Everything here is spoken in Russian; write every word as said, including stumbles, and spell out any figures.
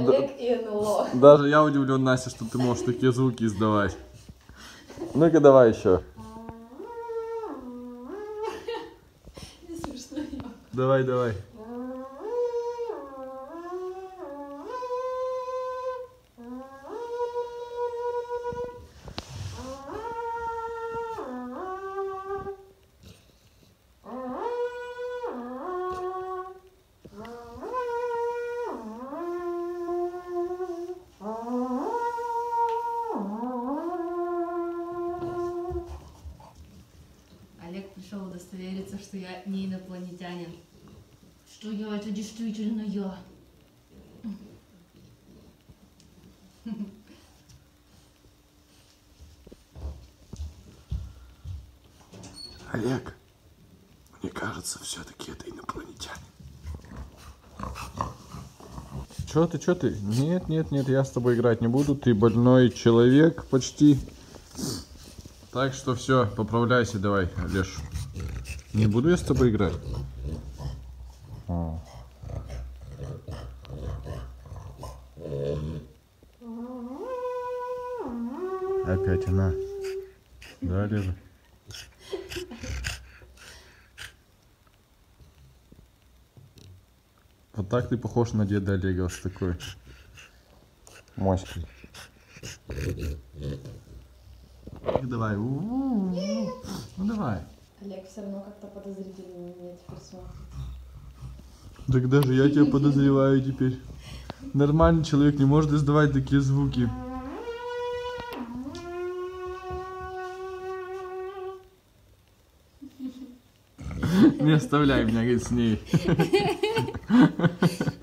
Олег и эн эл о. Даже я удивлен, Настя, что ты можешь такие звуки издавать. Ну-ка давай еще. Не смешно. Давай, давай. Олег пришел удостовериться, что я не инопланетянин. Что я это действительно я. Олег, мне кажется, все-таки это инопланетянин. Че ты, че ты? Нет, нет, нет, я с тобой играть не буду. Ты больной человек почти. Так что все, поправляйся давай, Олеж. Не буду я с тобой играть. О. Опять она. Да, Олежа? Вот так ты похож на деда Олега, с такой моськой. Давай. Ну давай. Олег все равно как-то подозрительно на меня теперь смотрит. Так даже я тебя подозреваю теперь. Нормальный человек не может издавать такие звуки. Не оставляй меня, говорит, с ней.